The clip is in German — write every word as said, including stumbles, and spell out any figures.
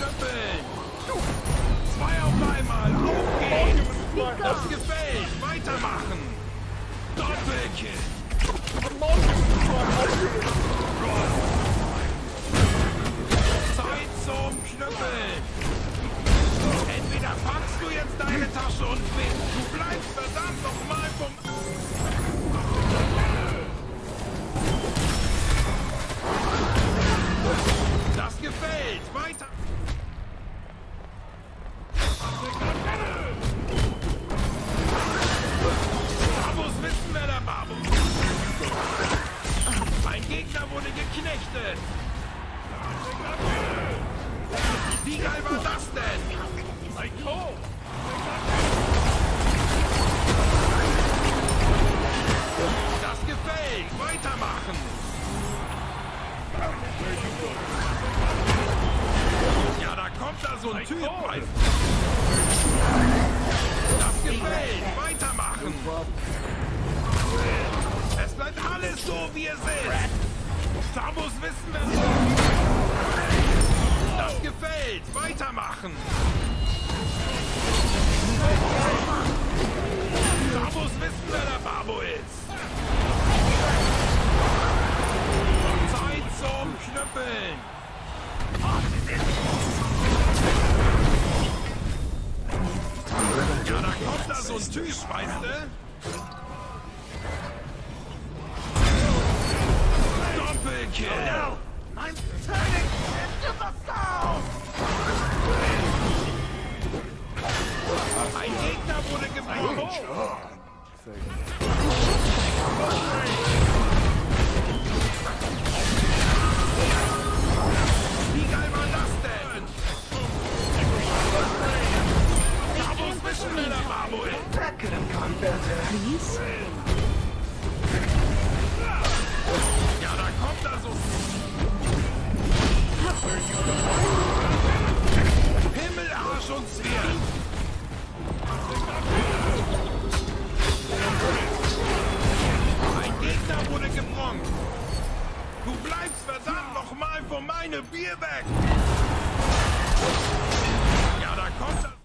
Knüppeln! Zwei auf einmal! Auf geht's! Das gefällt! Weitermachen! Doppelkill! Zeit zum Knüppeln! Entweder packst du jetzt deine Tasche und bist, du bleibst verdammt nochmal vom... Das gefällt! Weiter! Babus wissen, wer der Babus ist. Ein Gegner wurde geknechtet. Wie geil war das denn? Ein Tor! Das gefällt! Weitermachen! Ja, da kommt da so ein Typ. Das gefällt! Weitermachen! Es bleibt alles so, wie es ist! Sabus wissen, wer... Das gefällt! Weitermachen! Sabus wissen, wer der Babo ist! Zeit zum Knüppeln! Ja, da kommt da so ein Typ, weißt du? Doppelkill! I'm turning into the south! Ein Gegner wurde gebrochen! Wie geil war das denn? Babus wissen, wer der Babo ist! That could have gone better. Please? Ja, da kommt da so... Himmel, Arsch und Zwirn! Ein Gegner wurde gebronkt! Du bleibst verdammt nochmal von meinem Bier weg! Ja, da kommt das...